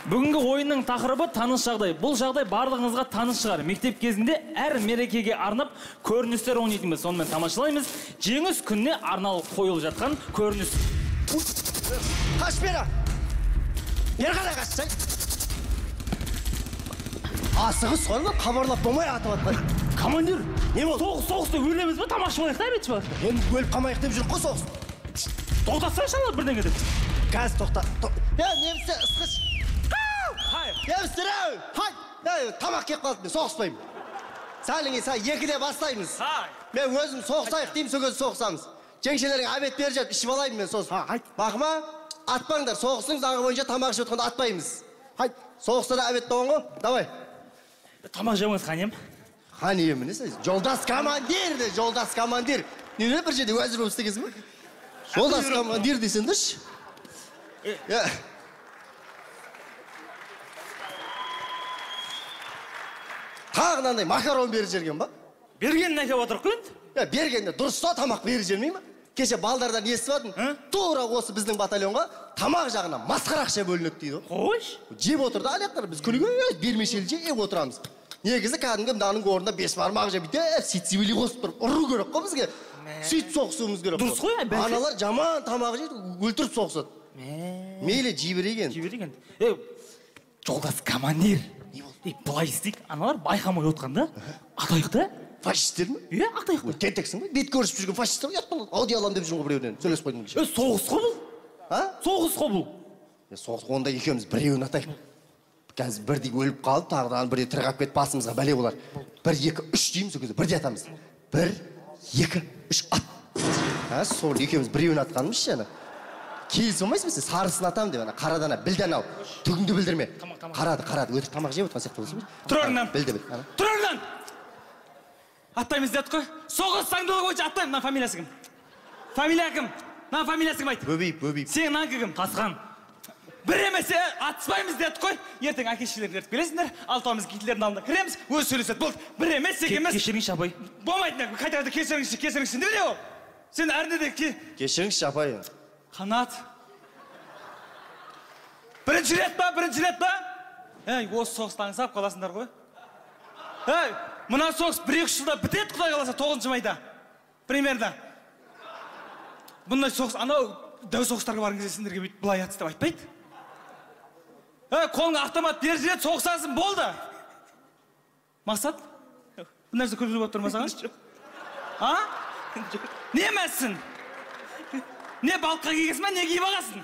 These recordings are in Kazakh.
Бүгінгі ойынның тақырыбы таныс жағдай. Бұл жағдай барлығыңызға таныс шығар. Мектеп кезінде әр мерекеге арнап көріністер ойнайтынбыз. Сонымен тамашалаймыз. Жеңіс күніне арналып қойылып жатқан көрініс. Қаш бері! Бері қарай қашсай! Асығыз соңғы қабарлап болмай атып атпай. Командир! Не болды? Соғысты өлеміз бе? Тамаша болайық та бет шығар. Енді өліп қамайық деп жүріп қой соғыс. Тоқтатсай шалар бірдеңе деп. Газ тоқта. Немісі ысқыш. Немістер әу! Тамақ кеп қалды, мен соғыспаймын. Сәліңе сәл екіде бастаймыз. Мен өзім соғысайық деймін, сол кезде соғысамыз. Жеңшелерің әбет бері жатып, ішіп алайын мен соғыс. Бақыма, атпаңдар, соғыстың заңы бойынша тамақ ішіп отқанда атпаймыз. Соғыста да әбет болған ғой, давай. Тамақ жеміңіз қанем? Қанем, несі? Жолдас командир де, жолдас командир. Неге бір жерде уәзір болып істегенсің бе? Жолдас командир дейсің дұрш? Тағынандай макарон бері жерген ба? Бергенін әкеп отырып қойын? Бергенде дұрыста тамақ бері жермей ма? Кеше балдардан естіп адым, тура осы біздің батальонға тамақ жағына масқара ақша бөлінеді дейді. Қойш? Жеп отырды алияқтар, біз күніге бермешел жеп отырамыз. Негізі кәдімгі мынаның орнында бес бармақ жеп деп ситсибили қосып тұрып ұру керек қой бізге. Сөйтіп соғысуымыз керек. Дұрыс қой, аналар жаман тамақ жейді, өлтіріп соғысады. Мейлі жибереген. Жибереген. Жолдас командир. Бұлай істейік, аналар байқамай отқанда, атайық да? Фашистер ме? Атайық да. Тентексің бе? Бет көрісіп жүрген фашистер ұят болады. Ауди алам деп жүрген біреуден. Сөйлесіп қойдың кеше. Соғыс қой бұл? Соғыс қой бұл? Соғыс онда екеуміз біреуін атайық. Қазір бірдей өліп қалып, тағыдан бірде тірғап кетіп басымызға бәле болар. 1, 2, 3 дейміз, сол кезде бірде атамыз. 1, 2, 3 ат. Сол екеуміз біреуін атқанымыз жаңа. Келіс болмайсың ба сен? Сарысын атам деп, қарадана білден ал. Түгіңді білдірме. Қарады, өтіп тамақ жеп отқан сияқты болсын. Тұр орнынан. Білді. Тұр орнынан. Аттаймыз деді қой. Соғыс заңдылығы бойынша аттаймын. Мына фамилиясы кім? Фамилия кім? Мына фамилиясы кім айт? Бөбейіп. Сен наң кім? Тасқан. Бір емесе атыспаймыз деді қой. Ертең әке-шешелерін ертіп келесіңдер. Алтауымыз гитлердің алдына кіреміз. Өзі сөйлеседі. Болды. Бір емес, екі емес. Кешіріңізші апай. Болмайтын. Қайтарда кешіріңізші. Не біле ол? Сен әрінде де кешіріңізші апай. Қанат. Бірінші рет ба? Осы соғыстан аңсап қаласыңдар ғой. Мұна соғыс 1-2 жылда бітеді, құдай қаласа 9 майда. Примерно. Бұндай соғыс, анау дәу соғыстарға барың кезде сендерге бүйтіп бұлай атыс деп айтпайды. Қолыңа автомат бер жерет соғысасың болды. Мақсат? Бұл нәрсе көріп жүріп отырма саған? Не мәссің? Не балыққа кегесін ма, не киіп ағасың?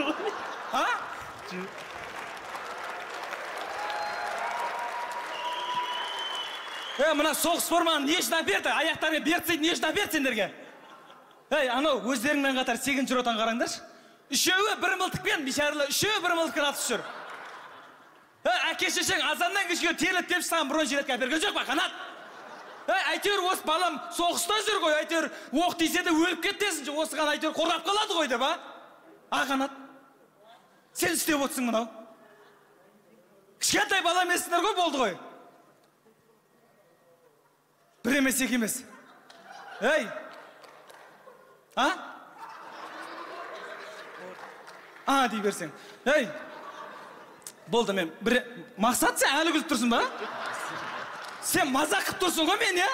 Мұна соғыс форманы не үшін әперді? Аяқтарыңа бертсейді не үшін әперді сендерге? Анау өздеріңмен қатар 8-ші ротаны қараңдаршы. Үшеуі бір мылтықпен, бишарылы, үшеуі бір мылтықпен атысып жүр. Әке-шешең азаннан кешке терлеп тепші саған бұрын жилетке әперген жоқ па, Қанат? Әйтеуір осы балам соғыста жүр ғой, әйтеуір оқ тисе де өліп кеттесін, осыған әйтеуір қорғап қалады ғой деп, Қанат? Сен істеп отырсың мынау. Кішкентай бала емессіңдер ғой, болды ғой. Бір емес, екі емес. Дей берсең. Болды мен. Мақсат, сен әлі күліп тұрсың ба? Сен мазақ қып тұрсың ғой мен,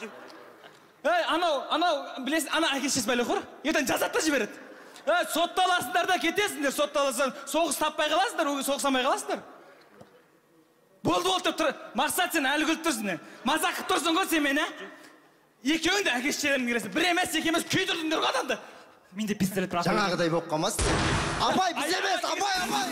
Анау, білесің, ана әке-шешесі бәле құр. Ертең жазатта жібереді. Сотталасыңдар да кетесіңдер, сотталасың. Соғыс таппай қаласыңдар, соғысамай қаласыңдар. Болды деп тұр. Мақсат, сен әлі күліп тұрсың. Мазақ қып тұрсың ғой сен мен, Екеуің де әке-шешелерің келесің. Бір емес, екі емес, күйдірдіңдер ғой адамды. Менде пистолет бар. Жаңағыдай болып қалмасын. Апай, біз емес, апай.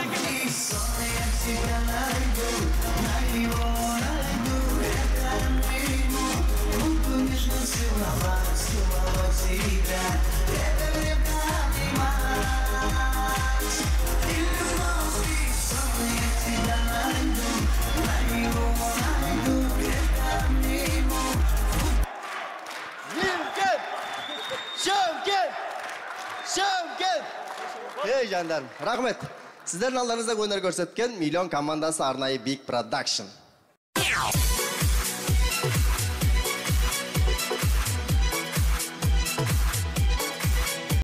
Жандарым, рахмет. Сіздердің алдарыңызда өнер көрсеткен Миллион командасы арнайы Big Production.